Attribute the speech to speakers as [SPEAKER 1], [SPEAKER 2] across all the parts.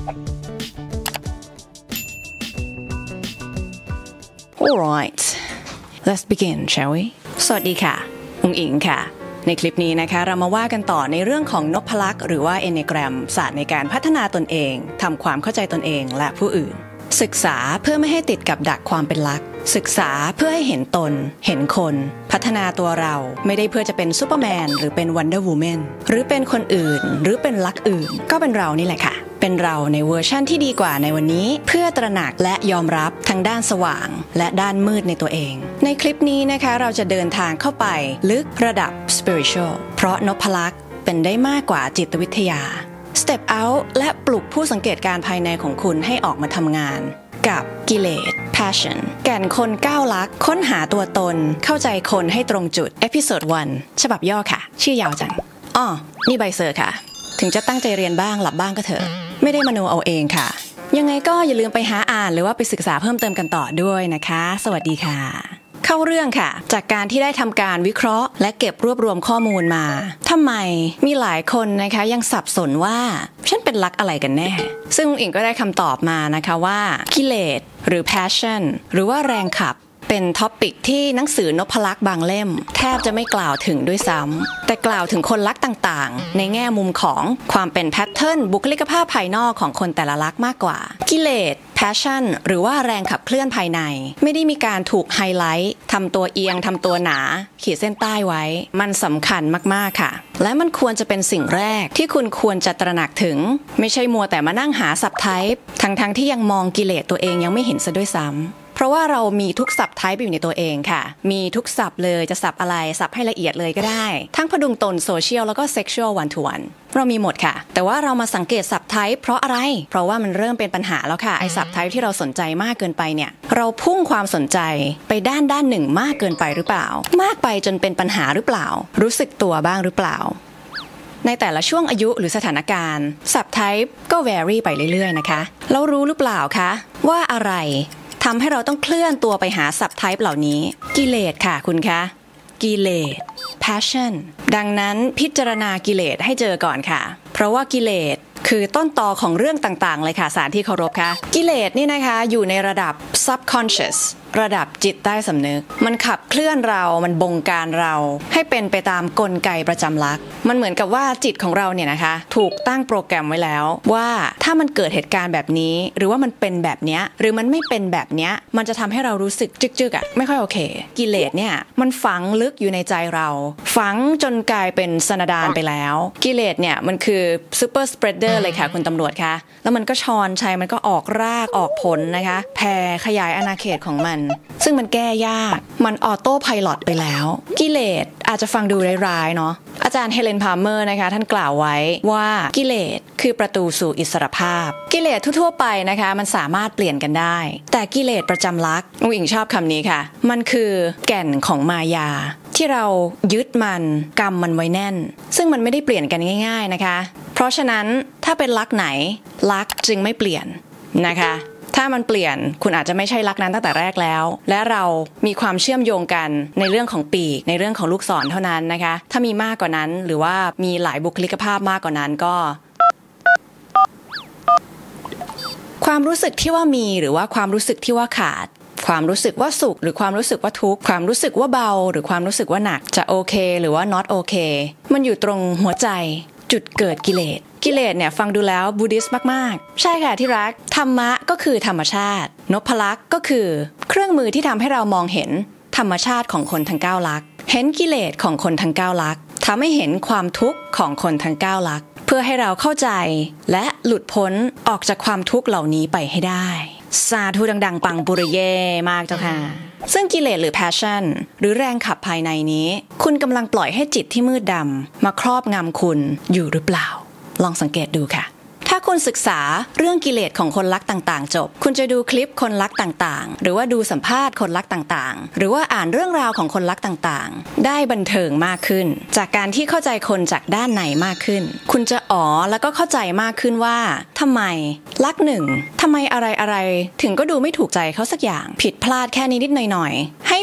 [SPEAKER 1] Alright, let's begin, shall we? สวัสดีค่ะอุ๋งอิงค่ะในคลิปนี้นะคะเรามาว่ากันต่อในเรื่องของนพลักษ์หรือว่า Enneagram ศาสตร์ในการพัฒนาตนเองทำความเข้าใจตนเองและผู้อื่นศึกษาเพื่อไม่ให้ติดกับดักความเป็นลักษ์ศึกษาเพื่อให้เห็นตนเห็นคนพัฒนาตัวเราไม่ได้เพื่อจะเป็นซูเปอร์แมนหรือเป็นวันเดอร์วูแมนหรือเป็นคนอื่นหรือเป็นลักษ์อื่นก็เป็นเรานี่แหละค่ะเป็นเราในเวอร์ชั่นที่ดีกว่าในวันนี้เพื่อตระหนักและยอมรับทั้งด้านสว่างและด้านมืดในตัวเองในคลิปนี้นะคะเราจะเดินทางเข้าไปลึกระดับ spiritual เพราะนพลักษ์เป็นได้มากกว่าจิตวิทยา step out และปลุกผู้สังเกตการภายในของคุณให้ออกมาทำงานกับกิเลส passion แก่นคนก้าวลักค้นหาตัวตนเข้าใจคนให้ตรงจุด episode 1 ฉบับย่อค่ะชื่อยาวจังนี่ใบเซอร์ค่ะถึงจะตั้งใจเรียนบ้างหลับบ้างก็เถอะไม่ได้มโนเอาเองค่ะยังไงก็อย่าลืมไปหาอ่านหรือว่าไปศึกษาเพิ่มเติมกันต่อด้วยนะคะสวัสดีค่ะเข้าเรื่องค่ะจากการที่ได้ทำการวิเคราะห์และเก็บรวบรวมข้อมูลมาทำไมมีหลายคนนะคะยังสับสนว่าฉันเป็นลักอะไรกันแน่ซึ่งอิงก็ได้คำตอบมานะคะว่ากิเลสหรือ passion หรือว่าแรงขับเป็นท็อปิกที่หนังสือนพลักษ์บางเล่มแทบจะไม่กล่าวถึงด้วยซ้ำแต่กล่าวถึงคนลักษ์ต่างๆในแง่มุมของความเป็นแพทเทิร์นบุคลิกภาพภายนอกของคนแต่ละลักษ์มากกว่ากิเลส passion หรือว่าแรงขับเคลื่อนภายในไม่ได้มีการถูกไฮไลท์ทำตัวเอียงทำตัวหนาขีดเส้นใต้ไว้มันสำคัญมากๆค่ะและมันควรจะเป็นสิ่งแรกที่คุณควรจะตระหนักถึงไม่ใช่มัวแต่มานั่งหาศัพท์ไทป์ทั้งที่ยังมองกิเลสตัวเองยังไม่เห็นซะด้วยซ้ำเพราะว่าเรามีทุกศัพท์ไทป์อยู่ในตัวเองค่ะมีทุกศัพท์เลยจะศัพท์อะไรศัพท์ให้ละเอียดเลยก็ได้ทั้งพดุงตนโซเชียลแล้วก็เซ็กชวลวันทูวันเรามีหมดค่ะแต่ว่าเรามาสังเกตศัพท์ไทป์เพราะอะไรเพราะว่ามันเริ่มเป็นปัญหาแล้วค่ะไอ้ศัพท์ไทป์ที่เราสนใจมากเกินไปเนี่ยเราพุ่งความสนใจไปด้านหนึ่งมากเกินไปหรือเปล่ามากไปจนเป็นปัญหาหรือเปล่ารู้สึกตัวบ้างหรือเปล่าในแต่ละช่วงอายุหรือสถานการณ์ศัพท์ไทป์ก็แวรี่ไปเรื่อยๆนะคะแล้วรู้หรือเปล่าคะว่าอะไรทำให้เราต้องเคลื่อนตัวไปหาศัพท์ไทป์เหล่านี้กิเลสค่ะคุณคะกิเลส passion ดังนั้นพิจารณากิเลสให้เจอก่อนค่ะเพราะว่ากิเลสคือต้นตอของเรื่องต่างๆเลยค่ะสารที่เคารพค่ะกิเลสนี่นะคะอยู่ในระดับ subconscious ระดับจิตใต้สำนึกมันขับเคลื่อนเรามันบงการเราให้เป็นไปตามกลไกประจำลักษณ์มันเหมือนกับว่าจิตของเราเนี่ยนะคะถูกตั้งโปรแกรมไว้แล้วว่าถ้ามันเกิดเหตุการณ์แบบนี้หรือว่ามันเป็นแบบเนี้ยหรือมันไม่เป็นแบบเนี้ยมันจะทำให้เรารู้สึกจึกๆอ่ะไม่ค่อยโอเคกิเลสเนี่ยมันฝังลึกอยู่ในใจเราฝังจนกลายเป็นสนดานไปแล้วกิเลสเนี่ยมันคือซูเปอร์สเปรดเดอร์เลยค่ะคุณตำรวจคะแล้วมันก็ชอนชัยมันก็ออกรากออกผลนะคะแผ่ขยายอาณาเขตของมันซึ่งมันแก้ยากมันออโต้ไพลอตไปแล้วกิเลสอาจจะฟังดูร้ายๆเนาะอาจารย์เฮเลนพาร์เมอร์นะคะท่านกล่าวไว้ว่ากิเลสคือประตูสู่อิสรภาพกิเลสทั่วๆไปนะคะมันสามารถเปลี่ยนกันได้แต่กิเลสประจำลักษณ์อุ๋งอิงชอบคำนี้ค่ะมันคือแก่นของมายาที่เรายึดมันกำมันไว้แน่นซึ่งมันไม่ได้เปลี่ยนกันง่ายๆนะคะเพราะฉะนั้นถ้าเป็นลักษณ์ไหนลักษณ์จึงไม่เปลี่ยนนะคะถ้ามันเปลี่ยนคุณอาจจะไม่ใช่ลักษณ์นั้นตั้งแต่แรกแล้วและเรามีความเชื่อมโยงกันในเรื่องของปีกในเรื่องของลูกศรเท่านั้นนะคะถ้ามีมากกว่านั้นหรือว่ามีหลายบุคลิกภาพมากกว่านั้นก็ความรู้สึกที่ว่ามีหรือว่าความรู้สึกที่ว่าขาดความรู้สึกว่าสุขหรือความรู้สึกว่าทุกข์ความรู้สึกว่าเบาหรือความรู้สึกว่าหนักจะโอเคหรือว่า not โอเคมันอยู่ตรงหัวใจจุดเกิดกิเลสเนี่ยฟังดูแล้วบูดิสต์มากๆใช่ค่ะที่รักธรรมะก็คือธรรมชาตินพลักษ์ก็คือเครื่องมือที่ทำให้เรามองเห็นธรรมชาติของคนทั้ง9ลักษณ์เห็นกิเลสของคนทั้ง9ลักษณ์ทำให้เห็นความทุกข์ของคนทั้ง9ลักษณ์เพื่อให้เราเข้าใจและหลุดพ้นออกจากความทุกข์เหล่านี้ไปให้ได้สาธุดังๆปังปุริเย่มากเจ้าค่ะซึ่งกิเลสหรือ passion หรือแรงขับภายในนี้คุณกำลังปล่อยให้จิตที่มืดดำมาครอบงำคุณอยู่หรือเปล่าลองสังเกตดูค่ะถ้าคุณศึกษาเรื่องกิเลสของคนลักต่างๆจบคุณจะดูคลิปคนลักต่างๆหรือว่าดูสัมภาษณ์คนลักต่างๆหรือว่าอ่านเรื่องราวของคนลักต่างๆได้บันเทิงมากขึ้นจากการที่เข้าใจคนจากด้านในมากขึ้นคุณจะแล้วก็เข้าใจมากขึ้นว่าทำไมลักหนึ่งทำไมอะไรๆถึงก็ดูไม่ถูกใจเขาสักอย่างผิดพลาดแค่นิดๆหน่อยๆให้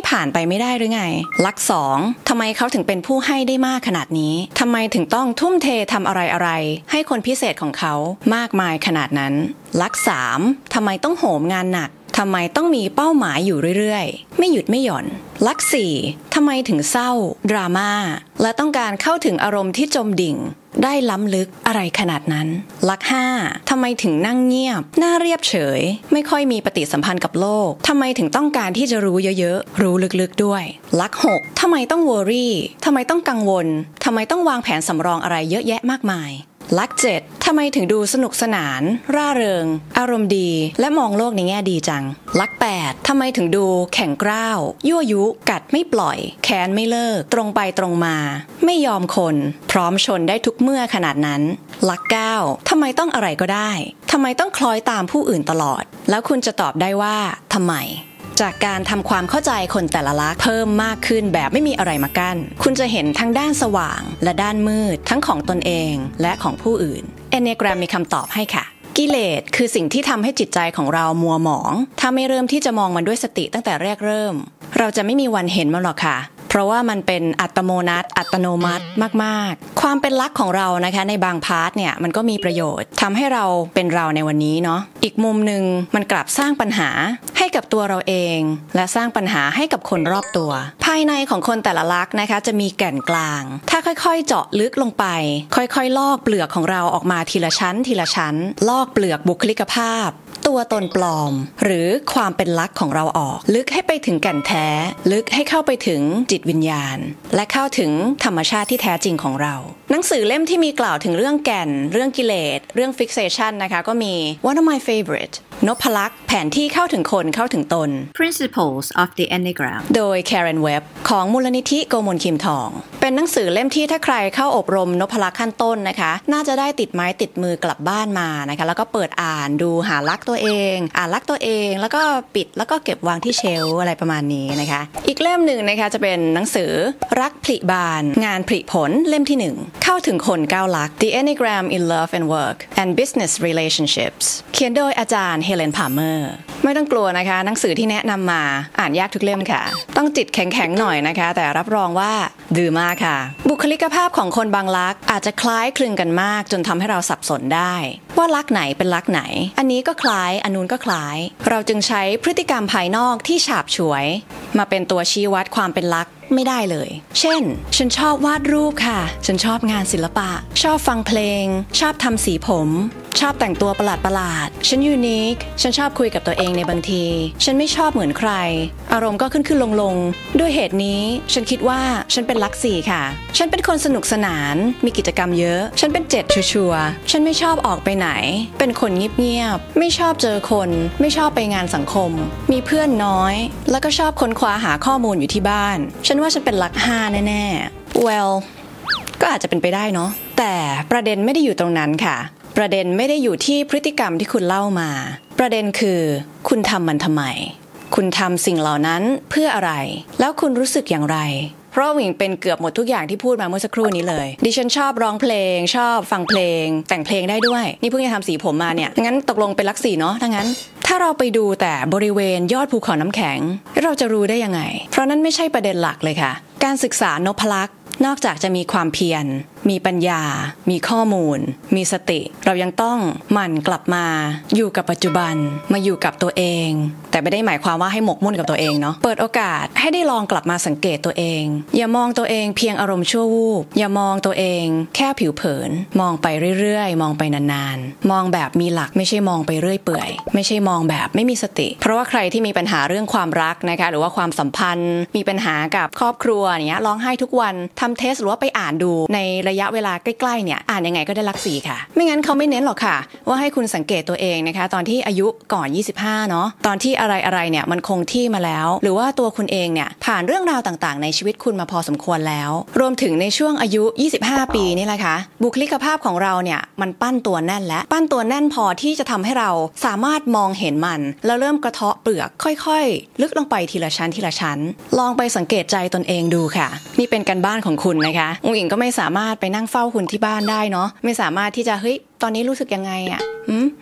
[SPEAKER 1] ผ่านไปไม่ได้หรือไงลักษณ์2ทำไมเขาถึงเป็นผู้ให้ได้มากขนาดนี้ทำไมถึงต้องทุ่มเททำอะไรให้คนพิเศษของเขามากมายขนาดนั้นลักษณ์3ทำไมต้องโหมงานหนักทำไมต้องมีเป้าหมายอยู่เรื่อยๆไม่หยุดไม่หย่อนลักษณ์4ทำไมถึงเศร้าดราม่าและต้องการเข้าถึงอารมณ์ที่จมดิ่งได้ล้ำลึกอะไรขนาดนั้นลักษณ์5ทำไมถึงนั่งเงียบหน้าเรียบเฉยไม่ค่อยมีปฏิสัมพันธ์กับโลกทำไมถึงต้องการที่จะรู้เยอะๆรู้ลึกๆด้วยลักษณ์6ทำไมต้องวอรี่ทำไมต้องกังวลทำไมต้องวางแผนสำรองอะไรเยอะแยะมากมายลักษณ์7ทำไมถึงดูสนุกสนานร่าเริงอารมณ์ดีและมองโลกในแง่ดีจังลักษณ์8ทำไมถึงดูแข็งกร้าวยั่วยุกัดไม่ปล่อยแค้นไม่เลิกตรงไปตรงมาไม่ยอมคนพร้อมชนได้ทุกเมื่อขนาดนั้นลักษณ์9ทำไมต้องอะไรก็ได้ทำไมต้องคล้อยตามผู้อื่นตลอดแล้วคุณจะตอบได้ว่าทำไมจากการทำความเข้าใจคนแต่ละลักษณ์เพิ่มมากขึ้นแบบไม่มีอะไรมากั้นคุณจะเห็นทั้งด้านสว่างและด้านมืดทั้งของตนเองและของผู้อื่น Enneagram มีคำตอบให้ค่ะกิเลสคือสิ่งที่ทำให้จิตใจของเรามัวหมองถ้าไม่เริ่มที่จะมองมันด้วยสติตั้งแต่แรกเริ่มเราจะไม่มีวันเห็นมันหรอกค่ะเพราะว่ามันเป็นอัตโนมัติมากๆความเป็นลักษณ์ของเรานะคะในบางพาร์ทเนี่ยมันก็มีประโยชน์ทำให้เราเป็นเราในวันนี้เนาะอีกมุมหนึ่งมันกลับสร้างปัญหาให้กับตัวเราเองและสร้างปัญหาให้กับคนรอบตัวภายในของคนแต่ละลักษณ์นะคะจะมีแก่นกลางถ้าค่อยๆเจาะลึกลงไปค่อยๆลอกเปลือกของเราออกมาทีละชั้นลอกเปลือกบุคลิกภาพตัวตนปลอมหรือความเป็นลักษณ์ของเราออกลึกให้ไปถึงแก่นแท้ลึกให้เข้าไปถึงจิตวิญญาณและเข้าถึงธรรมชาติที่แท้จริงของเราหนังสือเล่มที่มีกล่าวถึงเรื่องแก่นเรื่องกิเลสเรื่อง fixation นะคะก็มี One of my favorite นพลักษ์แผนที่เข้าถึงคนเข้าถึงตน
[SPEAKER 2] Principles of the Enneagram
[SPEAKER 1] โดย Karen Webb ของมูลนิธิโกมลคิมทองเป็นหนังสือเล่มที่ถ้าใครเข้าอบรมนพลักษ์ขั้นต้นนะคะน่าจะได้ติดไม้ติดมือกลับบ้านมานะคะแล้วก็เปิดอ่านดูหาลักษณ์ตัวเองอ่านลักษณ์ตัวเองแล้วก็ปิดแล้วก็เก็บวางที่เชลฟ์อะไรประมาณนี้นะคะอีกเล่มหนึ่งนะคะจะเป็นหนังสือรักผลิบานงานผลิผลเล่มที่1เข้าถึงคน9ลักษณ์ The Enneagram in Love and Work and Business Relationships เขียนโดยอาจารย์เฮเลน พาล์เมอร์ไม่ต้องกลัวนะคะหนังสือที่แนะนำมาอ่านยากทุกเล่มค่ะต้องจิตแข็งๆหน่อยนะคะแต่รับรองว่าดื้อมากค่ะบุคลิกภาพของคนบางลักษณ์อาจจะคล้ายคลึงกันมากจนทำให้เราสับสนได้ว่าลักษณ์ไหนเป็นลักษณ์ไหนอันนี้ก็คล้ายอันนู้นก็คล้ายเราจึงใช้พฤติกรรมภายนอกที่ฉาบฉวยมาเป็นตัวชี้วัดความเป็นลักษณ์ไม่ได้เลยเช่นฉันชอบวาดรูปค่ะฉันชอบงานศิลปะชอบฟังเพลงชอบทำสีผมชอบแต่งตัวประหลาดฉันยูนิคฉันชอบคุยกับตัวเองในบางทีฉันไม่ชอบเหมือนใครอารมณ์ก็ขึ้นลงด้วยเหตุนี้ฉันคิดว่าฉันเป็นลักษณ์4ค่ะฉันเป็นคนสนุกสนานมีกิจกรรมเยอะฉันเป็น7ชัวร์ฉันไม่ชอบออกไปไหนเป็นคนเงียบๆไม่ชอบเจอคนไม่ชอบไปงานสังคมมีเพื่อนน้อยแล้วก็ชอบค้นคว้าหาข้อมูลอยู่ที่บ้านฉันว่าฉันเป็นลักษณ์5แน่ๆ well ก็อาจจะเป็นไปได้เนาะแต่ประเด็นไม่ได้อยู่ตรงนั้นค่ะประเด็นไม่ได้อยู่ที่พฤติกรรมที่คุณเล่ามาประเด็นคือคุณทำมันทำไมคุณทำสิ่งเหล่านั้นเพื่ออะไรแล้วคุณรู้สึกอย่างไรเพราะหญิงเป็นเกือบหมดทุกอย่างที่พูดมาเมื่อสักครู่นี้เลยดิฉันชอบร้องเพลงชอบฟังเพลงแต่งเพลงได้ด้วยนี่เพิ่งจะทำสีผมมาเนี่ยงั้นตกลงเป็นลักษณ์4เนาะถ้างั้นถ้าเราไปดูแต่บริเวณยอดภูเขาน้ำแข็งเราจะรู้ได้ยังไงเพราะนั้นไม่ใช่ประเด็นหลักเลยค่ะการศึกษานพลักษ์นอกจากจะมีความเพียรมีปัญญามีข้อมูลมีสติเรายังต้องหมั่นกลับมาอยู่กับปัจจุบันมาอยู่กับตัวเองแต่ไม่ได้หมายความว่าให้หมกมุ่นกับตัวเองเนาะเปิดโอกาสให้ได้ลองกลับมาสังเกตตัวเองอย่ามองตัวเองเพียงอารมณ์ชั่ววูบอย่ามองตัวเองแค่ผิวเผินมองไปเรื่อยๆมองไปนานๆมองแบบมีหลักไม่ใช่มองไปเรื่อยเปื่อยไม่ใช่มองแบบไม่มีสติเพราะว่าใครที่มีปัญหาเรื่องความรักนะคะหรือว่าความสัมพันธ์มีปัญหากับครอบครัวเนี้ยร้องไห้ทุกวันทำเทสหรือว่าไปอ่านดูในระยะเวลาใกล้ๆเนี่ยอ่านยังไงก็ได้ลักษณ์4ค่ะไม่งั้นเขาไม่เน้นหรอกค่ะว่าให้คุณสังเกตตัวเองนะคะตอนที่อายุก่อน25เนาะตอนที่อะไรเนี่ยมันคงที่มาแล้วหรือว่าตัวคุณเองเนี่ยผ่านเรื่องราวต่างๆในชีวิตคุณมาพอสมควรแล้วรวมถึงในช่วงอายุ25ปีนี่แหละค่ะบุคลิกภาพของเราเนี่ยมันปั้นตัวแน่นและปั้นตัวแน่นพอที่จะทำให้เราสามารถมองเห็นมันแล้วเริ่มกระเทาะเปลือกค่อยๆลึกลงไปทีละชั้นลองไปสังเกตใจตนเองดูค่ะนี่เป็นการบ้านของคุณนะคะองค์หญิงก็ไม่สามารถไปนั่งเฝ้าคุณที่บ้านได้เนาะไม่สามารถที่จะเฮ้ยตอนนี้รู้สึกยังไงอ่ะอัน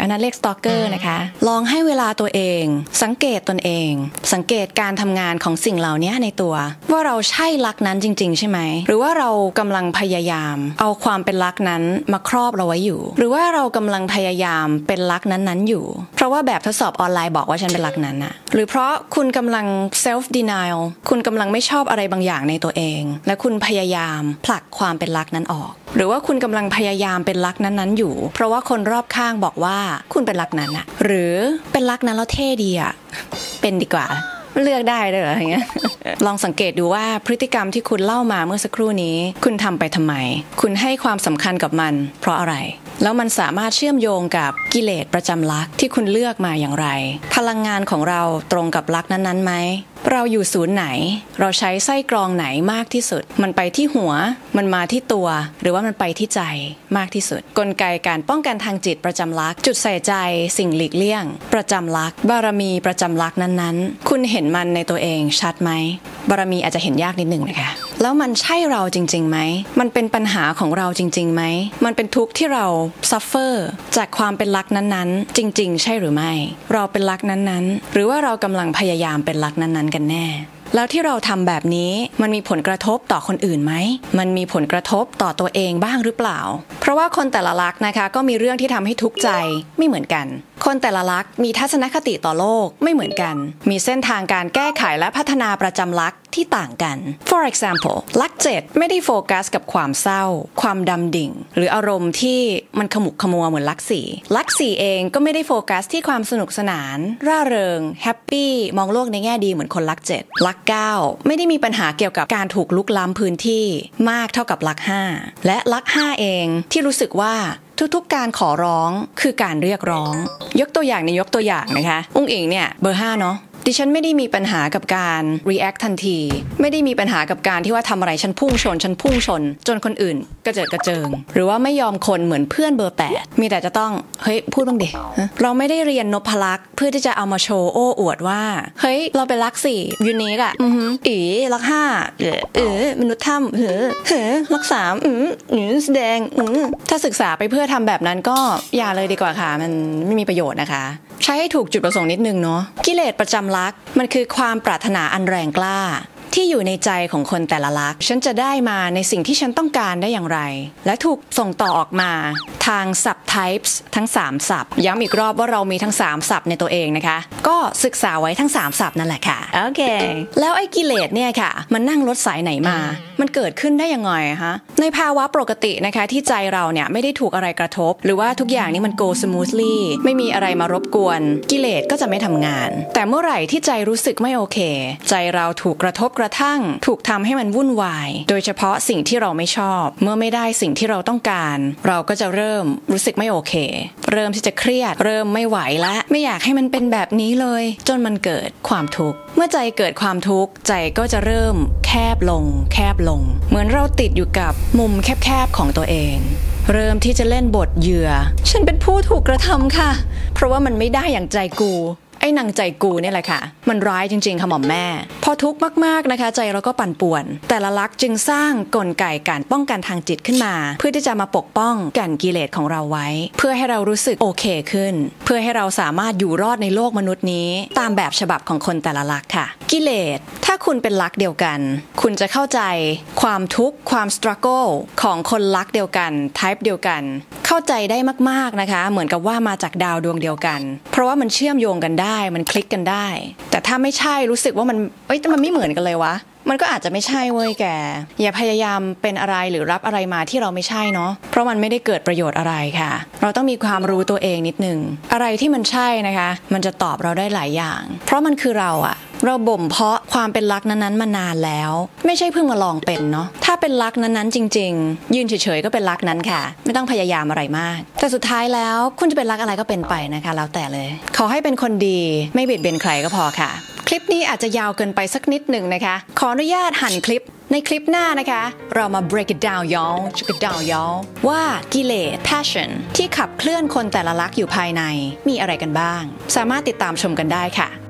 [SPEAKER 1] อันนั้นเรียก stalker นะคะลองให้เวลาตัวเองสังเกตตนเองสังเกตการทำงานของสิ่งเหล่านี้ในตัวว่าเราใช่รักนั้นจริงๆใช่ไหมหรือว่าเรากำลังพยายามเอาความเป็นรักนั้นมาครอบเราไว้อยู่หรือว่าเรากำลังพยายามเป็นรักนั้นๆอยู่เพราะว่าแบบทดสอบออนไลน์บอกว่าฉันเป็นรักนั้นน่ะหรือเพราะคุณกำลัง self denial คุณกำลังไม่ชอบอะไรบางอย่างในตัวเองและคุณพยายามผลักความเป็นรักนั้นออกหรือว่าคุณกำลังพยายามเป็นรักนั้นๆอยู่เพราะว่าคนรอบข้างบอกว่าคุณเป็นรักนั้นน่ะหรือเป็นรักนั้นแล้วเท่ดีอ่ะเป็นดีกว่าเลือกได้เลยเหรออย่างเงี้ย ลองสังเกตดูว่าพฤติกรรมที่คุณเล่ามาเมื่อสักครู่นี้คุณทำไปทำไมคุณให้ความสำคัญกับมันเพราะอะไรแล้วมันสามารถเชื่อมโยงกับกิเลสประจำลักษณ์ที่คุณเลือกมาอย่างไรพลังงานของเราตรงกับลักษณ์นั้นๆไหมเราอยู่ศูนย์ไหนเราใช้ไส้กรองไหนมากที่สุดมันไปที่หัวมันมาที่ตัวหรือว่ามันไปที่ใจมากที่สุดกลไกการป้องกันทางจิตประจำลักษณ์จุดใส่ใจสิ่งหลีกเลี่ยงประจำลักษณ์บารมีประจำลักษณ์นั้นๆคุณเห็นมันในตัวเองชัดไหมบารมีอาจจะเห็นยากนิดนึงนะคะแล้วมันใช่เราจริงๆไหมมันเป็นปัญหาของเราจริงๆไหมมันเป็นทุกข์ที่เราซัฟเฟอร์จากความเป็นลักษณ์นั้นๆจริงๆใช่หรือไม่เราเป็นลักษณ์นั้นๆหรือว่าเรากำลังพยายามเป็นลักษณ์นั้นๆกันแน่แล้วที่เราทำแบบนี้มันมีผลกระทบต่อคนอื่นไหมมันมีผลกระทบต่อตัวเองบ้างหรือเปล่าเพราะว่าคนแต่ละลักษณ์นะคะก็มีเรื่องที่ทำให้ทุกข์ใจไม่เหมือนกันคนแต่ละลักษณ์มีทัศนคติต่อโลกไม่เหมือนกันมีเส้นทางการแก้ไขและพัฒนาประจำลักษณ์ที่ต่างกัน For example ลักษณ์7ไม่ได้โฟกัสกับความเศร้าความดำดิ่งหรืออารมณ์ที่มันขมุกขมัวเหมือนลักษณ์4ลักษณ์4เองก็ไม่ได้โฟกัสที่ความสนุกสนานร่าเริงแฮปปี้มองโลกในแง่ดีเหมือนคนลักษณ์7ลักษณ์9ไม่ได้มีปัญหาเกี่ยวกับการถูกลุกล้ำพื้นที่มากเท่ากับลักษณ์5และลักษณ์5เองที่รู้สึกว่าทุกๆการขอร้องคือการเรียกร้องยกตัวอย่างนะคะอุ้งอิงเนี่ยเบอร์5เนาะดิฉันไม่ได้มีปัญหากับการ react ทันทีไม่ได้มีปัญหากับการที่ว่าทำอะไรฉันพุ่งชนจนคนอื่นกระเจิดกระเจิงหรือว่าไม่ยอมคนเหมือนเพื่อนเบอร์8มีแต่จะต้องเฮ้ยพูดบ้างดิเราไม่ได้เรียนนพลักษ์เพื่อที่จะเอามาโชว์โอ้อวดว่าเฮ้ยเราเป็นลักษ์4ยูนิคอะลักษ์5มนุษย์ถ้ำลักษ์3แสดงถ้าศึกษาไปเพื่อทำแบบนั้นก็อย่าเลยดีกว่าค่ะมันไม่มีประโยชน์นะคะใช้ให้ถูกจุดประสงค์นิดนึงเนาะกิเลสประจำลักษณ์มันคือความปรารถนาอันแรงกล้าที่อยู่ในใจของคนแต่ละลักษณ์ฉันจะได้มาในสิ่งที่ฉันต้องการได้อย่างไรและถูกส่งต่อออกมาทาง subtypes ทั้ง3ศัพท์ย้ำอีกรอบว่าเรามีทั้ง3ศัพท์ในตัวเองนะคะก็ศึกษาไว้ทั้ง3ศัพท์นั่นแหละค่ะโอเคแล้วไอ้กิเลสเนี่ยค่ะมันนั่งรถสายไหนมามันเกิดขึ้นได้ยังไงฮะในภาวะปกตินะคะที่ใจเราเนี่ยไม่ได้ถูกอะไรกระทบหรือว่าทุกอย่างนี่มัน go smoothly ไม่มีอะไรมารบกวนกิเลสก็จะไม่ทำงานแต่เมื่อไหร่ที่ใจรู้สึกไม่โอเคใจเราถูกกระทบกระทั่งถูกทำให้มันวุ่นวายโดยเฉพาะสิ่งที่เราไม่ชอบเมื่อไม่ได้สิ่งที่เราต้องการเราก็จะเริ่มรู้สึกไม่โอเคเริ่มที่จะเครียดเริ่มไม่ไหวและไม่อยากให้มันเป็นแบบนี้เลยจนมันเกิดความทุกข์เมื่อใจเกิดความทุกข์ใจก็จะเริ่มแคบลงเหมือนเราติดอยู่กับมุมแคบๆของตัวเองเริ่มที่จะเล่นบทเหยื่อฉันเป็นผู้ถูกกระทำค่ะเพราะว่ามันไม่ได้อย่างใจกูไอ้นางใจกูเนี่ยแหละค่ะมันร้ายจริงๆค่ะหม่อมแม่พอทุกข์มากๆนะคะใจเราก็ปั่นป่วนแต่ละลักษณ์จึงสร้างกลไกการป้องกันทางจิตขึ้นมาเพื่อที่จะมาปกป้องกันกิเลสของเราไว้เพื่อให้เรารู้สึกโอเคขึ้นเพื่อให้เราสามารถอยู่รอดในโลกมนุษย์นี้ตามแบบฉบับของคนแต่ละลักษณ์ค่ะกิเลสถ้าคุณเป็นลักษณ์เดียวกันคุณจะเข้าใจความทุกข์ความสตรักเกิลของคนลักษณ์เดียวกันไทป์เดียวกันเข้าใจได้มากๆนะคะเหมือนกับว่ามาจากดาวดวงเดียวกันเพราะว่ามันเชื่อมโยงกันได้มันคลิกกันได้แต่ถ้าไม่ใช่รู้สึกว่ามันแต่มันไม่เหมือนกันเลยวะมันก็อาจจะไม่ใช่เว้ยแกอย่าพยายามเป็นอะไรหรือรับอะไรมาที่เราไม่ใช่เนาะเพราะมันไม่ได้เกิดประโยชน์อะไรค่ะเราต้องมีความรู้ตัวเองนิดนึงอะไรที่มันใช่นะคะมันจะตอบเราได้หลายอย่างเพราะมันคือเราบ่มเพาะความเป็นลักษณ์นั้นๆมานานแล้วไม่ใช่เพิ่งมาลองเป็นเนาะถ้าเป็นลักษณ์นั้นๆจริงๆยืนเฉยๆก็เป็นลักษณ์นั้นค่ะไม่ต้องพยายามอะไรมากแต่สุดท้ายแล้วคุณจะเป็นลักษณ์อะไรก็เป็นไปนะคะแล้วแต่เลยขอให้เป็นคนดีไม่เบียดเบียนใครก็พอค่ะคลิปนี้อาจจะยาวเกินไปสักนิดหนึ่งนะคะขออนุญาตหั่นคลิปในคลิปหน้านะคะเรามา break it down y'all ว่ากิเลส passion ที่ขับเคลื่อนคนแต่ละลักษณ์อยู่ภายในมีอะไรกันบ้างสามารถติดตามชมกันได้ค่ะ